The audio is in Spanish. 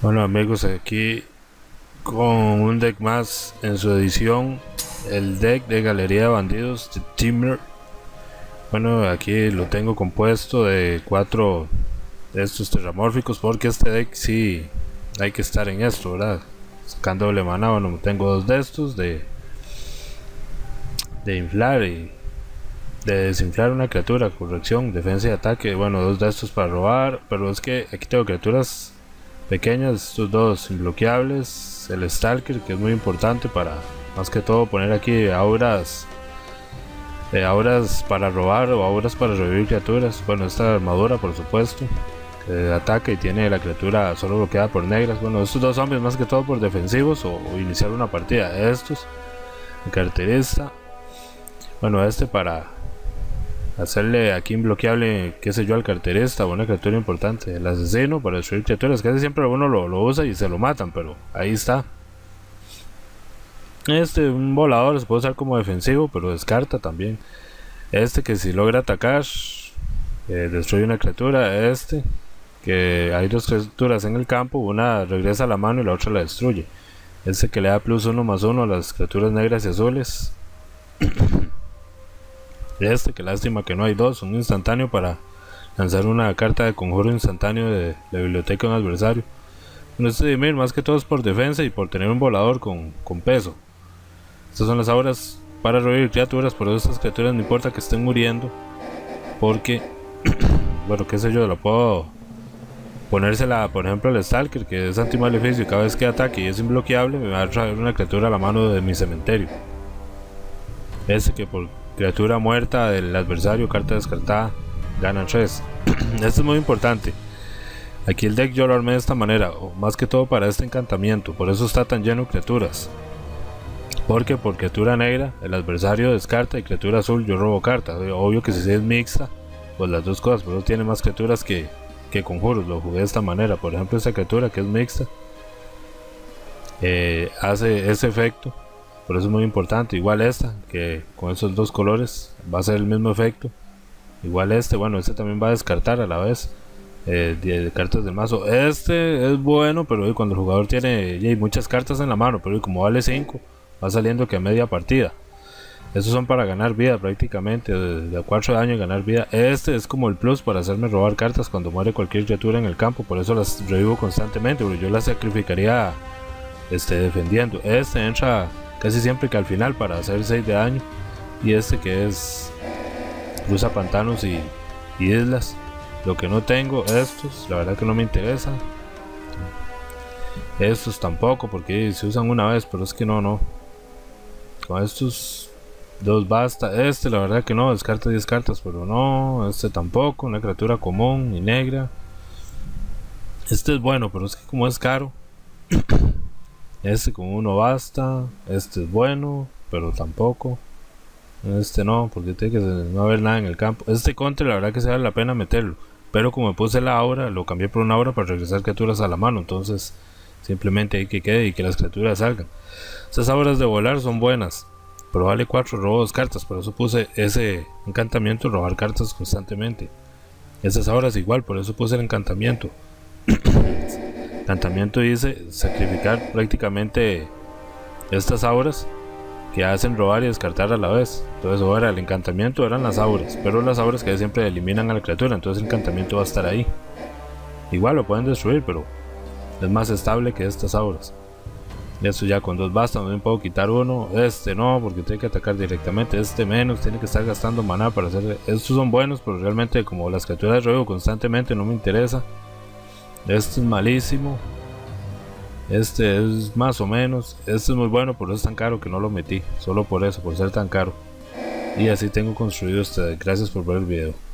Bueno amigos, aquí con un deck más en su edición, el deck de Galería de Bandidos de Timber. Bueno, aquí lo tengo compuesto de 4 de estos terramórficos, porque este deck sí hay que estar en esto, ¿verdad? Sacando doble mana. Bueno, tengo 2 de estos de inflar y de desinflar una criatura, corrección, defensa y ataque. Bueno, 2 de estos para robar, pero es que aquí tengo criaturas pequeñas, estos 2 imbloqueables, el Stalker, que es muy importante para, más que todo, poner aquí auras para robar o auras para revivir criaturas. Bueno, esta armadura, por supuesto, que ataca y tiene la criatura solo bloqueada por negras. Bueno, estos 2 zombies más que todo por defensivos o iniciar una partida. Estos, el carterista, bueno, este para hacerle aquí imbloqueable, qué sé yo, al carterista, una criatura importante. El asesino para destruir criaturas, casi siempre uno lo usa y se lo matan, pero ahí está. Un volador se puede usar como defensivo, pero descarta también. Que si logra atacar, destruye una criatura. Que hay 2 criaturas en el campo, una regresa a la mano y la otra la destruye. Que le da +1/+1 a las criaturas negras y azules. Que lástima que no hay 2, un instantáneo para lanzar una carta de conjuro instantáneo de la biblioteca de un adversario. Bueno, Dimir más que todo es por defensa y por tener un volador con peso. Estas son las auras para revivir criaturas, por eso estas criaturas no importa que estén muriendo, porque bueno, qué sé yo, la puedo ponérsela, por ejemplo, al Stalker, que es anti-maleficio, y cada vez que ataque y es imbloqueable me va a traer una criatura a la mano de mi cementerio. Que por criatura muerta del adversario, carta descartada, ganan 3. Esto es muy importante. Aquí el deck yo lo armé de esta manera, o más que todo para este encantamiento, por eso está tan lleno de criaturas. Porque por criatura negra el adversario descarta y criatura azul yo robo cartas. Obvio que si es mixta, pues las 2 cosas, pero tiene más criaturas que conjuros. Lo jugué de esta manera. Por ejemplo, esta criatura que es mixta hace ese efecto, por eso es muy importante. Igual esta, que con esos 2 colores va a ser el mismo efecto. Igual bueno, también va a descartar a la vez de cartas del mazo. Es bueno, pero cuando el jugador tiene muchas cartas en la mano, pero como vale 5, va saliendo que a media partida. Esos son para ganar vida prácticamente, de 4 de daño ganar vida. Es como el plus para hacerme robar cartas cuando muere cualquier criatura en el campo, por eso las revivo constantemente, porque yo las sacrificaría defendiendo. Entra casi siempre que al final para hacer 6 de daño. Y que es cruza pantanos y islas. Lo que no tengo, la verdad que no me interesa. Estos tampoco, porque se usan una vez, pero es que no. Con estos 2 basta. La verdad que no, descarta 10 cartas, pero no. Tampoco, una criatura común y negra. Es bueno, pero es que como es caro. Con 1 basta. Es bueno, pero tampoco. No, porque tiene que no haber nada en el campo. Contra, la verdad que se vale la pena meterlo, pero como puse la aura, lo cambié por una aura para regresar criaturas a la mano. Entonces simplemente hay que quede y que las criaturas salgan. Estas auras de volar son buenas, pero vale 4, robo 2 cartas. Por eso puse ese encantamiento, robar cartas constantemente. Esas auras igual, por eso puse el encantamiento. Encantamiento dice sacrificar prácticamente estas auras que hacen robar y descartar a la vez. Entonces ahora el encantamiento eran las auras, pero las auras que siempre eliminan a la criatura, entonces el encantamiento va a estar ahí. Igual lo pueden destruir, pero es más estable que estas auras. Esto ya con 2 basta, no me puedo quitar 1. No, porque tiene que atacar directamente. Menos, tiene que estar gastando maná para hacer. Estos son buenos, pero realmente como las criaturas revivo constantemente no me interesa. Es malísimo. Es más o menos. Es muy bueno, pero es tan caro que no lo metí. Solo por eso, por ser tan caro. Y así tengo construido Gracias por ver el video.